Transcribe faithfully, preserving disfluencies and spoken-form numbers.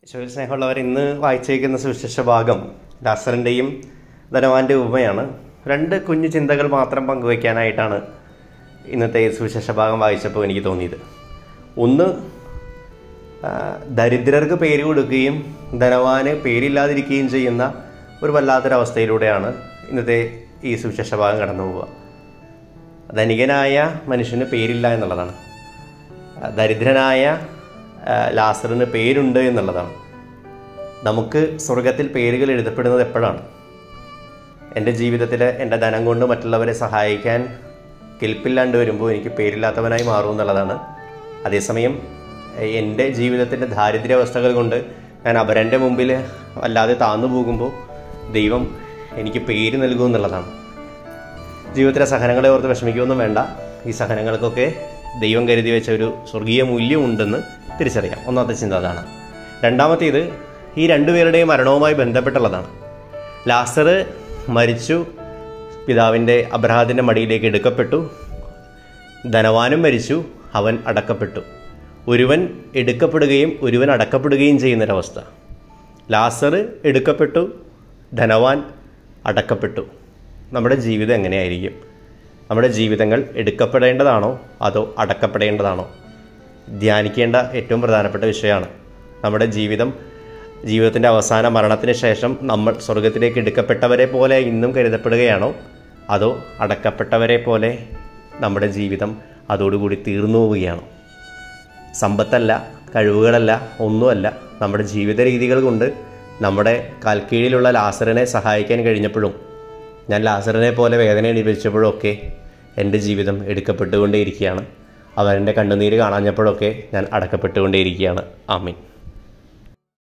ഈശോയിൽ സ്നേഹമുള്ളവർ, ഇന്ന് വായിച്ചേക്കുന്ന സുവിശേഷ ഭാഗം ലാസറിൻ്റെയും ധനവാന്റെ ഉപമയാണ്. രണ്ട് കുഞ്ഞു ചിന്തകൾ മാത്രം പങ്കുവയ്ക്കാനായിട്ടാണ് ഇന്നത്തെ സുവിശേഷ ഭാഗം വായിച്ചപ്പോൾ എനിക്ക് തോന്നിയത്. ഒന്ന്, ദരിദ്രർക്ക് പേര് കൊടുക്കുകയും ധനവാന് പേരില്ലാതിരിക്കുകയും ചെയ്യുന്ന ഒരു വല്ലാത്തൊരവസ്ഥയിലൂടെയാണ് ഇന്നത്തെ ഈ സുവിശേഷ ഭാഗം കടന്നു പോവുക. ധനികനായ മനുഷ്യന് പേരില്ല എന്നുള്ളതാണ്. ദരിദ്രനായ ലാസറിന് പേരുണ്ട് എന്നുള്ളതാണ്. നമുക്ക് സ്വർഗത്തിൽ പേരുകൾ എഴുതപ്പെടുന്നത് എപ്പോഴാണ്? എൻ്റെ ജീവിതത്തിൽ എൻ്റെ ധനം കൊണ്ട് മറ്റുള്ളവരെ സഹായിക്കാൻ കെൽപ്പില്ലാണ്ട് വരുമ്പോൾ എനിക്ക് പേരില്ലാത്തവനായി മാറും എന്നുള്ളതാണ്. അതേസമയം എൻ്റെ ജീവിതത്തിൻ്റെ ദാരിദ്ര്യാവസ്ഥകൾ കൊണ്ട് ഞാൻ അപരൻ്റെ മുമ്പിൽ വല്ലാതെ താന്നു പോകുമ്പോൾ ദൈവം എനിക്ക് പേര് നൽകും എന്നുള്ളതാണ്. ജീവിതത്തിലെ സഹനങ്ങളെ ഓർത്ത് വിഷമിക്കുകയൊന്നും വേണ്ട. ഈ സഹനങ്ങൾക്കൊക്കെ ദൈവം കരുതി വെച്ച ഒരു സ്വർഗീയ മൂല്യമുണ്ടെന്ന് തിരിച്ചറിയാം. ഒന്നാമത്തെ ചിന്ത അതാണ്. രണ്ടാമത്തേത്, ഈ രണ്ടുപേരുടെയും മരണവുമായി ബന്ധപ്പെട്ടുള്ളതാണ്. ലാസർ മരിച്ചു, പിതാവിൻ്റെ അബ്രഹാത്തിൻ്റെ മടിയിലേക്ക് എടുക്കപ്പെട്ടു. ധനവാനും മരിച്ചു, അവൻ അടക്കപ്പെട്ടു. ഒരുവൻ എടുക്കപ്പെടുകയും ഒരുവൻ അടക്കപ്പെടുകയും ചെയ്യുന്നൊരവസ്ഥ. ലാസർ എടുക്കപ്പെട്ടു, ധനവാൻ അടക്കപ്പെട്ടു. നമ്മുടെ ജീവിതം എങ്ങനെയായിരിക്കും? നമ്മുടെ ജീവിതങ്ങൾ എടുക്കപ്പെടേണ്ടതാണോ അതോ അടക്കപ്പെടേണ്ടതാണോ? ധ്യാനിക്കേണ്ട ഏറ്റവും പ്രധാനപ്പെട്ട വിഷയമാണ്. നമ്മുടെ ജീവിതം ജീവിതത്തിൻ്റെ അവസാന മരണത്തിന് ശേഷം നമ്മൾ സ്വർഗത്തിലേക്ക് എടുക്കപ്പെട്ടവരെ പോലെ ഇന്നും കരുതപ്പെടുകയാണോ അതോ അടക്കപ്പെട്ടവരെ പോലെ നമ്മുടെ ജീവിതം അതോടുകൂടി തീർന്നു പോവുകയാണോ? സമ്പത്തല്ല, കഴിവുകളല്ല, ഒന്നുമല്ല. നമ്മുടെ ജീവിത രീതികൾ കൊണ്ട് നമ്മുടെ കാൽക്കീഴിലുള്ള ലാസറിനെ സഹായിക്കാൻ കഴിഞ്ഞപ്പോഴും ഞാൻ ലാസറിനെ പോലെ വേദന അനുഭവിച്ചപ്പോഴൊക്കെ എൻ്റെ ജീവിതം എടുക്കപ്പെട്ടുകൊണ്ടേയിരിക്കുകയാണ്. അവൻ്റെ കണ്ണുനീര് കാണാഞ്ഞപ്പോഴൊക്കെ ഞാൻ അടക്കപ്പെട്ടുകൊണ്ടേയിരിക്കുകയാണ്. ആമീൻ.